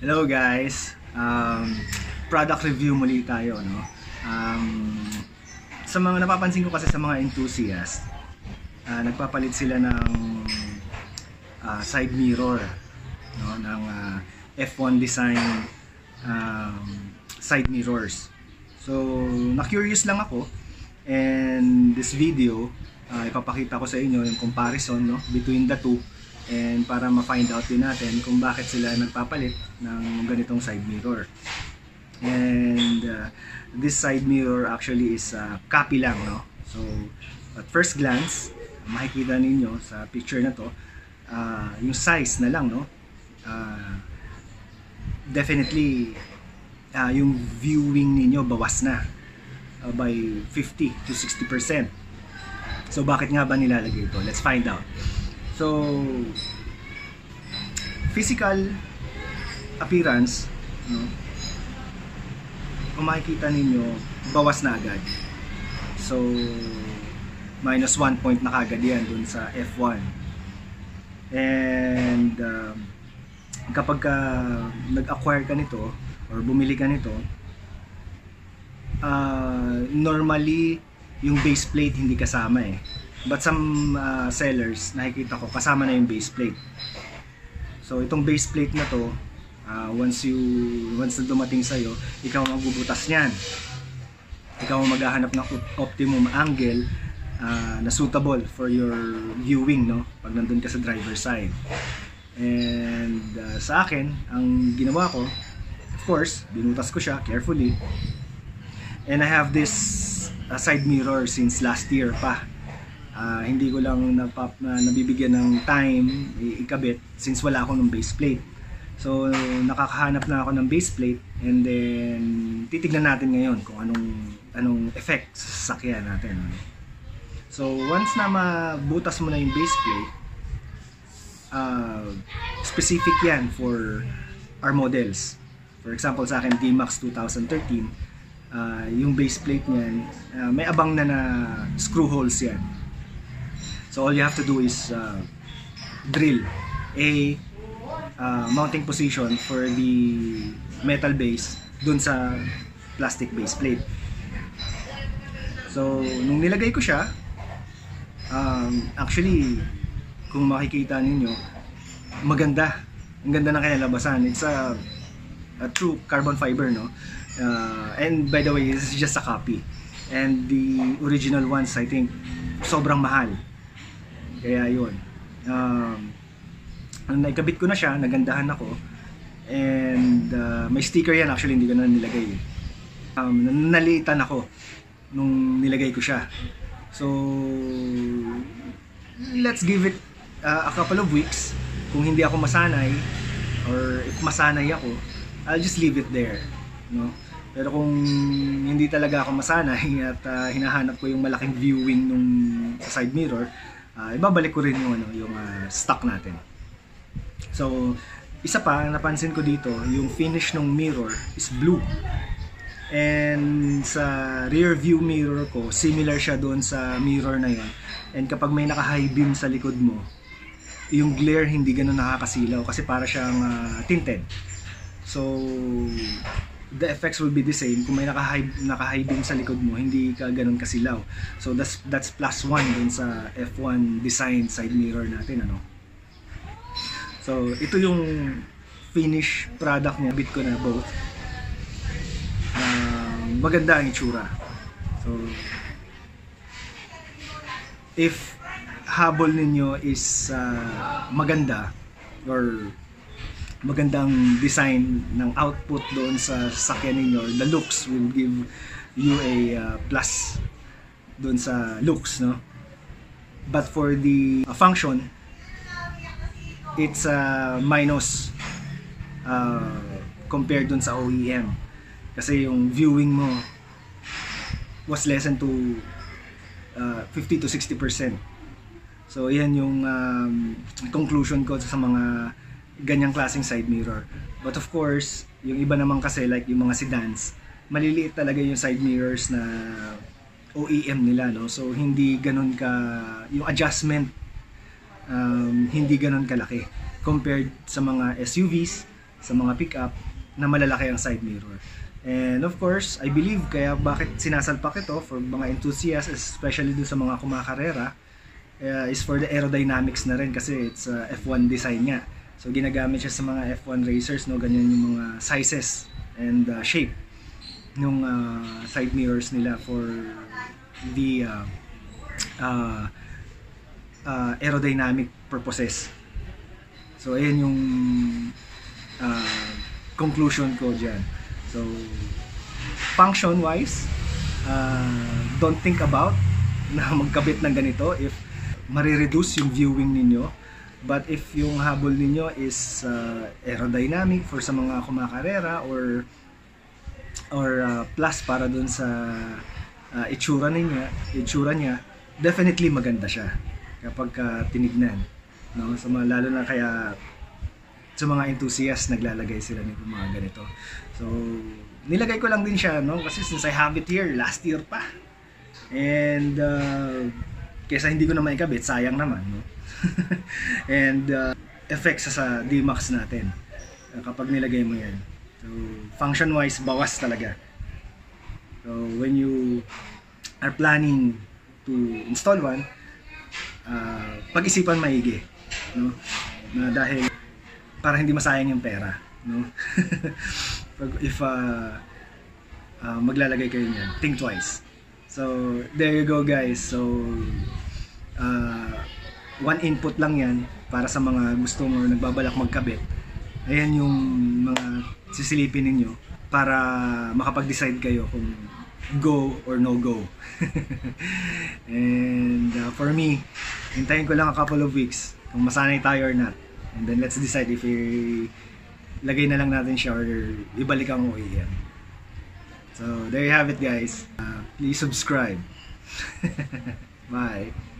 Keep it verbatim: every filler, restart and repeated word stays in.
Hello guys, um, product review muli tayo, no? Um, sa mga napapansin ko kasi sa mga enthusiast, uh, nagpapalit sila ng uh, side mirror, no? Ng uh, F one design um, side mirrors. So, na-curious lang ako, and this video, uh, ipapakita ko sa inyo yung comparison, no, between the two. And para ma-find out din natin kung bakit sila nagpapalit ng ganitong side mirror. And uh, this side mirror actually is uh, copy lang, no? So at first glance, makikita ninyo sa picture na to, uh, yung size na lang, no? Uh, definitely uh, yung viewing ninyo bawas na uh, by fifty to sixty percent. So bakit nga ba nilalagay ito? Let's find out. So, physical appearance, no? Kung makikita ninyo, bawas na agad. So, minus one point na kagad yan dun sa F one. And um, kapag ka nag-acquire ka nito or bumili ka nito, uh, normally yung base plate hindi kasama eh. But some uh, sellers, nakikita ko, kasama na yung base plate. So itong base plate na to, uh, once you once na dumating sa'yo, ikaw ang magbubutas niyan. Ikaw ang maghahanap ng optimum angle uh, na suitable for your viewing, no? Pag nandun ka sa driver side. And uh, sa akin, ang ginawa ko, of course, binutas ko siya carefully. And I have this uh, side mirror since last year pa. Uh, hindi ko lang napap, na nabibigyan ng time ikabit since wala ako ng base plate. So nakakahanap na ako ng base plate, and then titignan natin ngayon kung anong anong effect sa sasakyan natin. So once na mabutas mo na yung base plate, uh, specific yan for our models. For example, sa akin D MAX twenty thirteen, uh, yung base plate niyan, uh, may abang na na screw holes yan. So all you have to do is uh, drill a uh, mounting position for the metal base dun sa plastic base plate. So nung nilagay ko siya, um, actually kung makikita ninyo, maganda. Ang ganda ng kinalabasan. It's a, a true carbon fiber, no? Uh, and by the way, this is just a copy. And the original ones, I think, sobrang mahal. Kaya yun, um, naikabit ko na siya, nagandahan ako, and uh, may sticker yan, actually hindi ko na nilagay. Um, nalitan ako nung nilagay ko siya. So let's give it uh, a couple of weeks. Kung hindi ako masanay, or if masanay ako, I'll just leave it there, no? Pero kung hindi talaga ako masanay at uh, hinahanap ko yung malaking viewing nung sa side mirror, Uh, ibabalik ko rin yung, ano, yung uh, stock natin. So, isa pa, napansin ko dito, yung finish ng mirror is blue. And sa rear view mirror ko, similar siya doon sa mirror na yun. And kapag may naka-high beam sa likod mo, yung glare hindi ganun nakakasilaw kasi para siyang uh, tinted. So, the effects will be the same kung may naka-high naka-high beam sa likod mo, hindi ka ganun kasilaw. So that's that's plus one dun sa F one design side mirror natin, ano. So ito yung finish product niya, bit ko na both. Uh, maganda ang itsura. So if habol ninyo is uh, maganda or magandang design ng output doon sa sasakyan ninyo, the looks will give you a uh, plus doon sa looks, no? But for the uh, function, it's a uh, minus uh, compared doon sa O E M, kasi yung viewing mo was less than to uh, fifty to sixty percent. So yan yung um, conclusion ko sa mga ganyang klaseng side mirror. But of course, yung iba naman kasi, like yung mga sedans, maliliit talaga yung side mirrors na O E M nila, no? So hindi ganun ka, yung adjustment um, hindi ganun kalaki compared sa mga S U Vs sa mga pickup na malalaki ang side mirror. And of course, I believe kaya bakit sinasalpak ito for mga enthusiasts, especially dun sa mga kumakarera, uh, is for the aerodynamics na rin kasi it's uh, F one design nga. So ginagamit siya sa mga F one racers, no, ganyan yung mga sizes and uh, shape ng uh, side mirrors nila for the uh, uh, uh, aerodynamic purposes. So ayan yung uh, conclusion ko dyan. So function wise, uh, don't think about na magkabit ng ganito if marireduce yung viewing ninyo. But if yung habol ninyo is uh, aerodynamic for sa mga kumakarera or or uh, plus para dun sa uh, itsura niya, itsura niya, definitely maganda siya kapag uh, tinignan, no? So lalo na kaya sa mga enthusiasts naglalagay sila nito mga ganito. So nilagay ko lang din siya, no, kasi since I have it here last year pa. And uh, kaysa hindi ko na maikabit, sayang naman, no? And uh, effects sa D MAX natin uh, kapag nilagay mo yan. So function wise, bawas talaga. So when you are planning to install one, uh, pag-isipan maigi, no? Na dahil para hindi masayang yung pera, no? If uh, uh, maglalagay kayo niyan, think twice. So there you go guys. So uh, one input lang yan para sa mga gustong or nagbabalak magkabit. Ayan yung mga sisilipin ninyo para makapag-decide kayo kung go or no go. And uh, for me, hintayin ko lang a couple of weeks kung masanay tayo or not. And then let's decide if lagay na lang natin siya or ibalik ang O E M. So there you have it guys. Uh, please subscribe. Bye.